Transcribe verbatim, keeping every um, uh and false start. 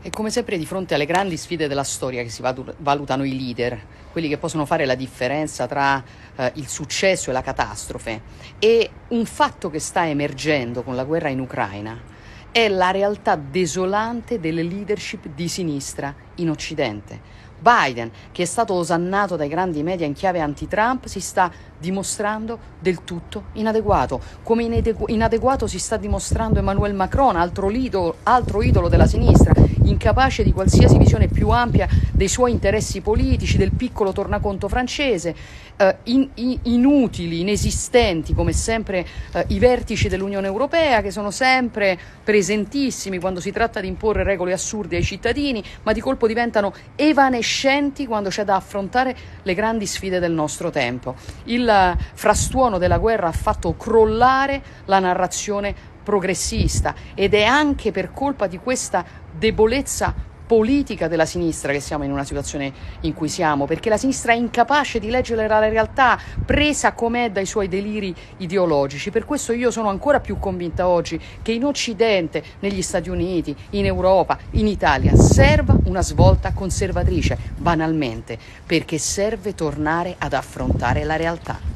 E come sempre di fronte alle grandi sfide della storia che si valu- valutano i leader, quelli che possono fare la differenza tra eh, il successo e la catastrofe. E un fatto che sta emergendo con la guerra in Ucraina è la realtà desolante delle leadership di sinistra in Occidente. Biden, che è stato osannato dai grandi media in chiave anti-Trump, si sta dimostrando del tutto inadeguato. Come inadegu- inadeguato si sta dimostrando Emmanuel Macron, altro, lido- altro idolo della sinistra, incapace di qualsiasi visione più ampia dei suoi interessi politici, del piccolo tornaconto francese, eh, in- in- inutili, inesistenti, come sempre eh, i vertici dell'Unione Europea, che sono sempre presentissimi quando si tratta di imporre regole assurde ai cittadini, ma di colpo diventano evanescenti quando c'è da affrontare le grandi sfide del nostro tempo. Il eh, frastuono della guerra ha fatto crollare la narrazione progressista ed è anche per colpa di questa debolezza politica della sinistra che siamo in una situazione in cui siamo, perché la sinistra è incapace di leggere la realtà, presa com'è dai suoi deliri ideologici. Per questo io sono ancora più convinta oggi che in Occidente, negli Stati Uniti, in Europa, in Italia, serva una svolta conservatrice, banalmente, perché serve tornare ad affrontare la realtà.